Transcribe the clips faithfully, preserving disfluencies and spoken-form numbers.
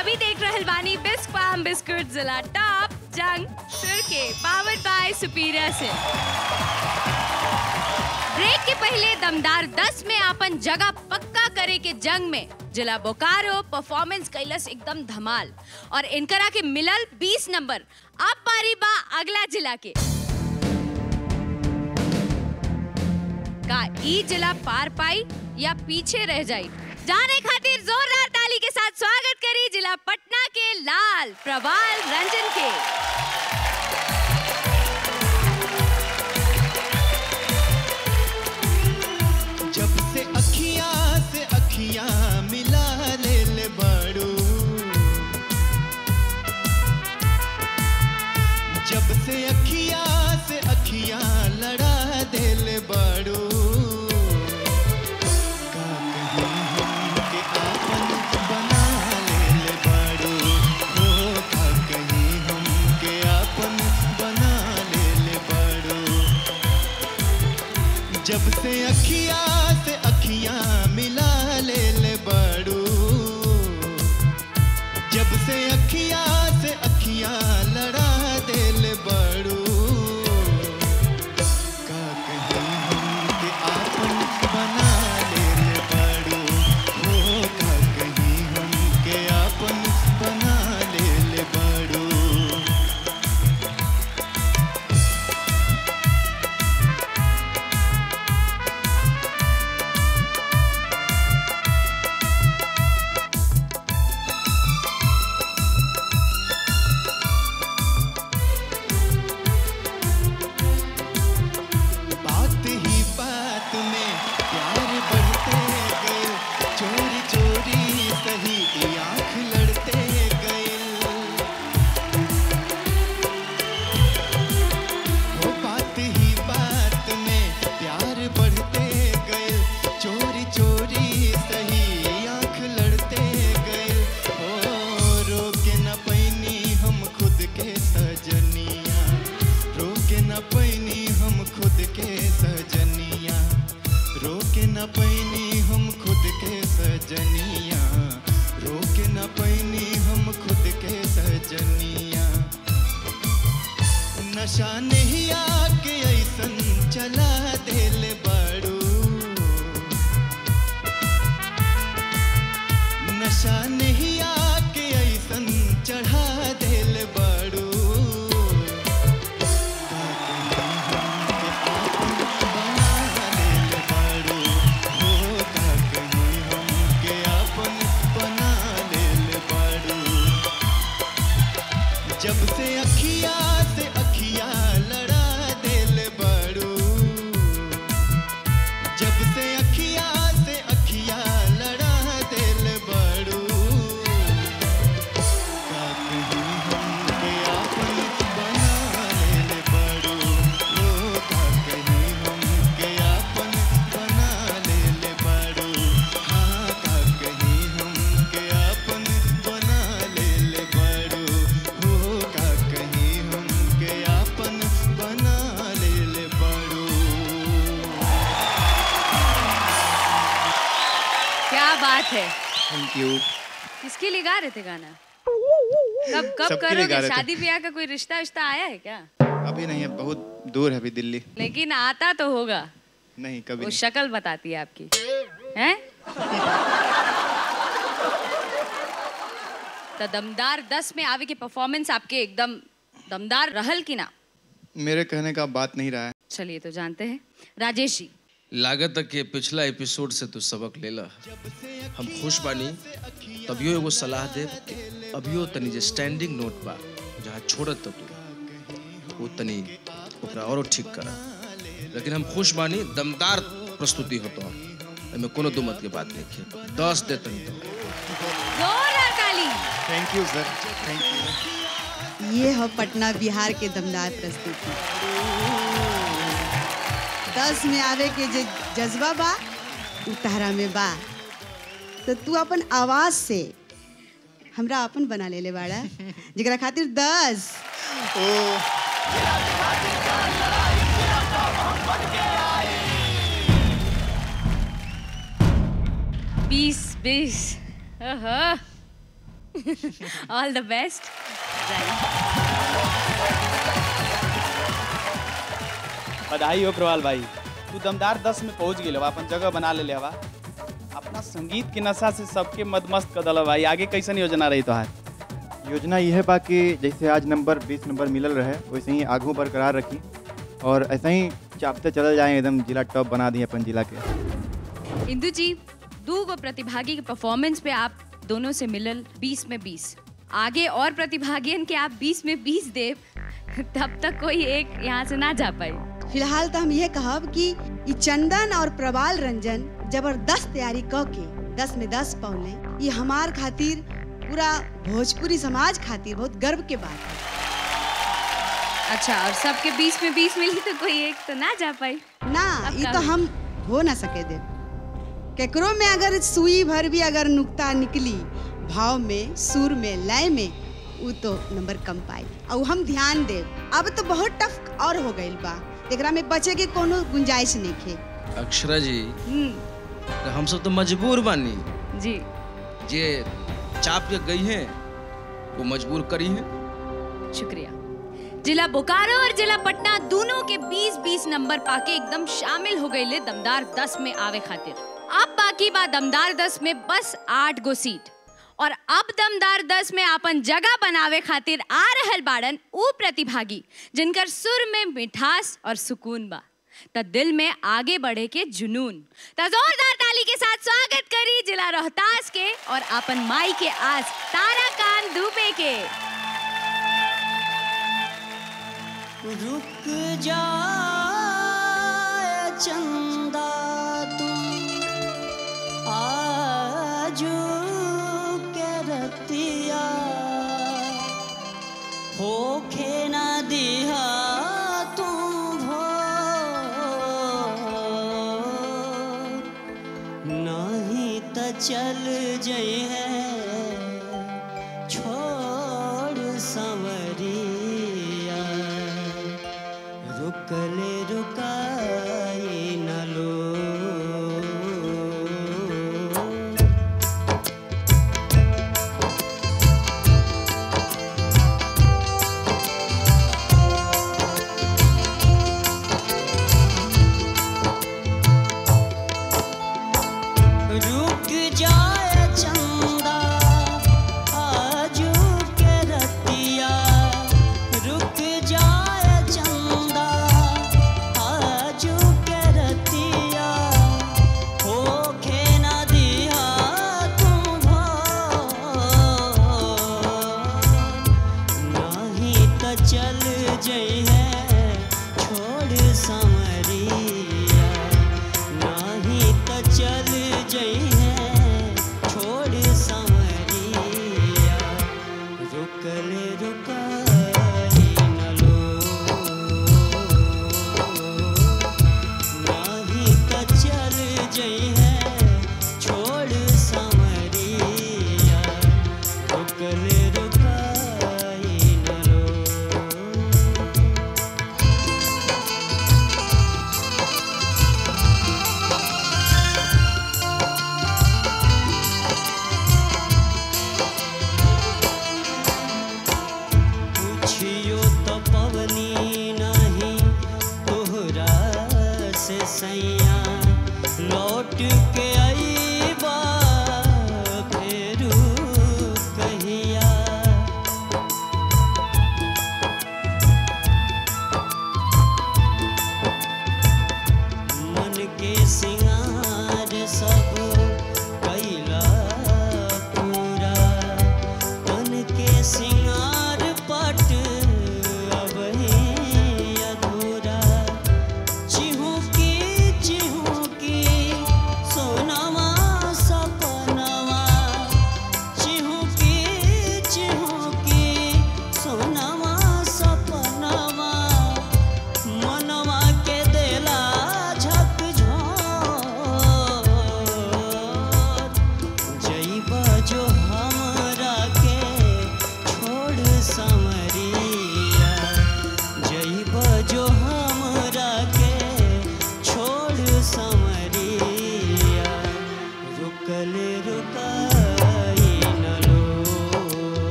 सभी देख रहल बानी बिस्क फार्म बिस्कुट जिला टॉप जंग सुर के पावर्ड बाय सुपीरियर से। ब्रेक के पहले दमदार दस में आपन जगह पक्का करे के जंग में जिला बोकारो परफॉर्मेंस कैलस एकदम धमाल और इनकरा के मिलल बीस नंबर। अब पारी बा अगला जिला के। का ई जिला पार पाई या पीछे रह जाई, जाने खातिर जोरदार ताली के साथ स्वागत करी जिला पटना के लाल प्रवाल रंजन के। जब से अखियां से अखियां मिला ले ले बड़ू, जब से अखियां से अखियां लड़ा दे ले बड़ू, जब से अखियां से अखियां मिला ले ले बड़ू, जब से अखियां से अखियां लड़ा दे ले बड़ू, का कहीं हम के आपन बना ले ले बड़ू, हो का कहीं हम के आपन बना ले ले बड़ू। नशा नहीं आके ऐसन चला दे ले बड़ू, नशा नहीं आके ऐसन चढ़ा दे ले बड़ू, जब से अखियां से अखियां लड़ा दे ले बड़ू, जब से अखियां से अखियां लड़ा दे ले बड़ू, का कहीं हम के आपन बना ले ले बड़ू, ओ का कहीं हम के आपन बना ले ले बड़ू, हाँ का कहीं हम के आपन बना ले ले बड़ू, क्या बात है। Thank you. किसके लिए गा रहे थे गाना? कब कब करोगे? शादी ब्याह का कोई रिश्ता रिश्ता आया है क्या? अभी नहीं है, बहुत दूर है अभी दिल्ली। लेकिन आता तो होगा। नहीं कभी वो नहीं। शक्ल बताती है आपकी, हैं? तो दमदार दस में आवे के परफॉर्मेंस आपके एकदम दमदार रहल की ना? मेरे कहने का बात नहीं रहा है। चलिए तो जानते हैं। राजेश जी, लागत के पिछला एपिसोड से तू सबक लेला। हम खुश बानी तभियो एगो सलाह दे, अभियो तनी जे स्टैंडिंग नोट बा जहाँ छोड़त तू वो तनी ओकरा और ठीक करा। लेकिन हम खुश बानी, दमदार प्रस्तुति होता है, कोनो दो मत के बात नहीं है। दस दे तनी तो जोरदार ताली। Thank you sir, thank you. ये है पटना बिहार के दमदार प्रस्तुति। दस में आवे के जे जज्बा बा उतारा में बा, तो तू अपन आवाज से हमरा अपन बना ले ले बाड़ा, जिकरा खातिर दस। ओ बीस बीस ऑल द बेस्ट। बधाई हो प्रवाल भाई, तू दमदार दस में पहुंच गई, अपन जगह बना ले हवा। अपना संगीत के नशा से सबके मदमस्त कर दल भाई। आगे कैसन योजना रही तोहार? योजना यह है बा कि जैसे आज नंबर बीस नंबर मिलल रहे वैसे ही आगू बरकरार रखी और ऐसा ही चापते चल जाए, एकदम जिला टॉप बना दिए अपन जिला के। इंदु जी, दो गो प्रतिभागी के परफॉर्मेंस पे आप दोनों से मिलल बीस में बीस, आगे और प्रतिभागियों के आप बीस में बीस दे, तब तक कोई एक यहाँ से ना जा पाई। फिलहाल तो हम ये कहब कि ई चंदन और प्रवाल रंजन जबरदस्त तैयारी क के दस में दस पौले, ये हमार खातिर पूरा भोजपुरी समाज खातिर बहुत गर्व के बात है। अच्छा, और सबके बीस में बीस मिली तो कोई एक तो ना जा पाई ना, ये तो हम हो ना सके दे। केकरो में अगर सुई भर भी अगर नुक्ता निकली भाव में, सुर में, लय में, वो तो नंबर कम पाई और हम ध्यान दे। अब तो बहुत टफ और हो गई बा, एकरा में बचे के कोनो गुंजाइश नहीं खे। अक्षरा जी, तो हम सब तो मजबूर बानी जी, जे चाप के गई हैं वो मजबूर करी हैं। शुक्रिया। जिला बोकारो और जिला पटना दोनों के बीस बीस नंबर पाके एकदम शामिल हो गए ले दमदार दस में आवे खातिर। अब बाकी बा दमदार दस में बस आठ गो सीट, और अब दमदार दस में अपन जगह बनावे खातिर आ रहल बाड़न ऊ प्रतिभागी जिनकर सुर में मिठास और सुकून बा, त दिल में आगे बढ़े के जुनून। त जोरदार ताली के साथ स्वागत करी जिला रोहतास के और अपन माई के आस ताराकांत दुबे के। रुक जा चंदा तुम आजू के रतिया, होखे ना दिहा तुम भोर, नहीं त चल जई है छोड़ संवरिया, रुकले रुकाई न लो। रुक जाए चंदा आजू के रतिया, रुक जाए चंदा आजू के रतिया, होखे ना दिया तुम भोर, नहीं त चल जई है छोड़ संवरिया, नहीं त चल जई है छोड़ संवरिया, रुकले रुकाई न लो, नहीं त चल जई है छोड़ संवरिया, रुकले रुकाई न लो।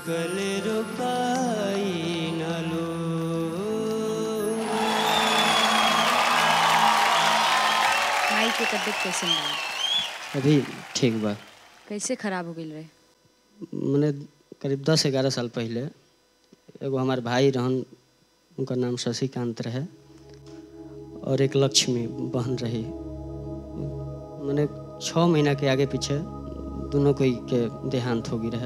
रोकल रोकाई न लो। माई के तबियत कैसे बा? अभी ठीक बा। कैसे खराब हो गई रहे? मैंने करीब दस ग्यारह साल पहले एगो हमारे भाई रहन, उनका नाम शशिकांत रहे और एक लक्ष्मी बहन रही। मैंने छः महीना के आगे पीछे दोनों कोई के देहांत हो गई रहे।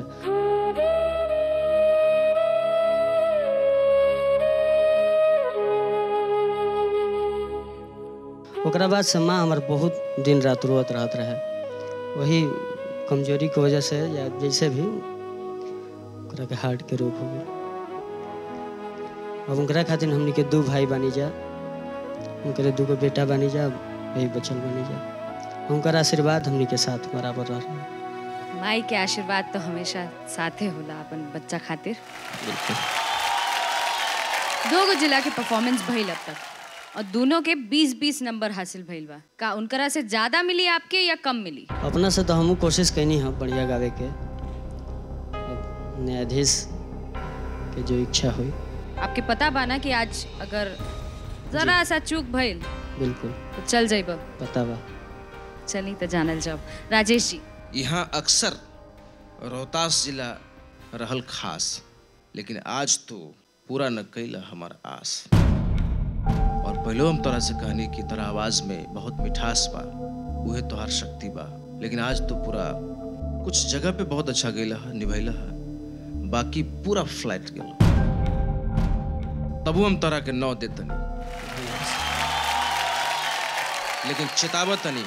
ओकरा बाद से माँ हमारे बहुत दिन रात रोत रहत रहे। वही कमजोरी की वजह से या जैसे भी ओकरा के हार्ट के रोग हो गई। अब उनकरा खातिर हमनी के दो भाई बनी जा, उनके दू गो बेटा बनी जा, वही बचल बनी जा। उनका आशीर्वाद हमनी के साथ बराबर रह रहा है। माई के आशीर्वाद तो हमेशा साथे होला अपन बच्चा खातिर। दो गो जिला के परफॉर्मेंस भइल अब तक और दोनों के बीस बीस नंबर हासिल भइल बा। का उनकरा से ज्यादा मिली आपके या कम मिली? अपना से तो हमू कोशिश कैनी है बढ़िया गावे के। न्यायाधीश के जो इच्छा हुई। आपके पता बाना कि आज अगर जरा सा चूक भइल बिल्कुल तो चल जाइब? पता बा। चली तो जानल जाओ। राजेश जी, यहाँ अक्सर रोहतास जिला रहल खास, लेकिन आज तो पूरा न कैला हमार आस। और पहले हम तोरा से कहनी कि तोरा आवाज में बहुत मिठास बा, उहे तोहार शक्ति बा, लेकिन आज तो पूरा कुछ जगह पे बहुत अच्छा गैला है, निभैला है, बाकी पूरा फ्लैट गेल। तबू हम तोरा के नौ देतनी, लेकिन चेतावतनी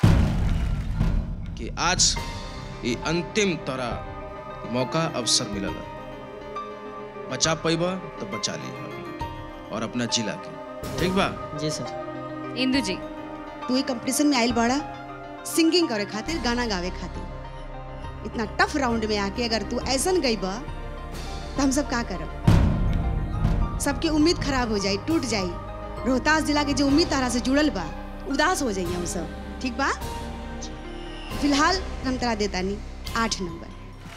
कि आज ये अंतिम तोरा मौका अवसर मिलल। बचा पैबा तो बचा लिया और अपना जिला के। ठीक बा? जी सर। इंदु जी, तू ही कंपटीशन में आइल बड़ा सिंगिंग करे खातिर, गाना गावे खातिर। इतना टफ राउंड में आके अगर तू ऐसन गई बा तो हम सब का करब? सबके उम्मीद खराब हो जाई, टूट जाई। रोहतास जिला के जो उम्मीद तारा से जुड़ल बा उदास हो जाइए हम सब। ठीक बा? फिलहाल हम तरा देता नहीं आठ नंबर।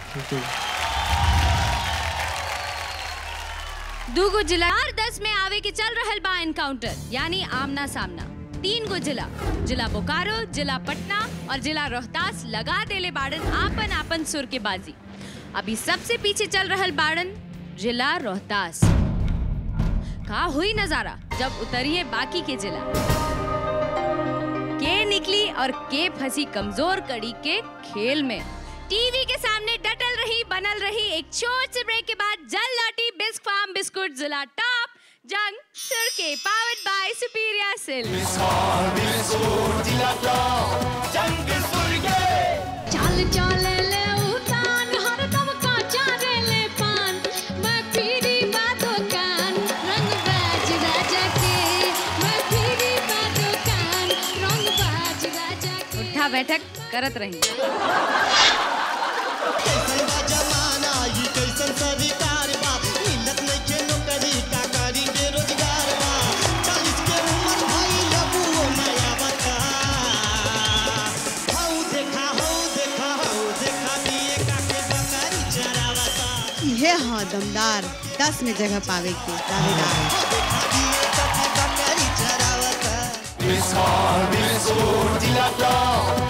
दो गो जिला और दस में आवे के चल रहल बा एनकाउंटर, यानी आमना सामना। तीन गो जिला, जिला बोकारो, जिला पटना और जिला रोहतास लगा देले बाड़न आपन आपन सुर के बाजी। अभी सबसे पीछे चल रहल बाड़न जिला रोहतास। का हुई नजारा जब उतरिए बाकी के जिला। के निकली और के फंसी कमजोर कड़ी के खेल में। टीवी के सामने डटल रही, बनल रही। एक छोट से ब्रेक के बाद जल लौटी बिस्क फार्म बिस्कुट जिला टॉप जंग सुर के, पावर्ड बाय सुपीरियर सिल्क। चल चल ले उतान हर दम का चारे ले पान, मैं फिरी बातों कान रंग बाज राजा के, मैं फिरी बातों कान रंग बाज राजा के। उठा बैठक करत रही। जमाना ही कैसन सरकार बा, मिलत नइखे नौकरी, का करी बेरोजगार बा। चालीस के उम्र भइल अबुओ नया बता। हौ देखा हौ देखा हौ देखा दिए काके बकरी चरावता। इहे हाँ दमदार दस में जगह पावे के दावेदार। हौ देखा दिए काके बकरी चरावता। Miss Hall, Miss Hall, Dilla Dog.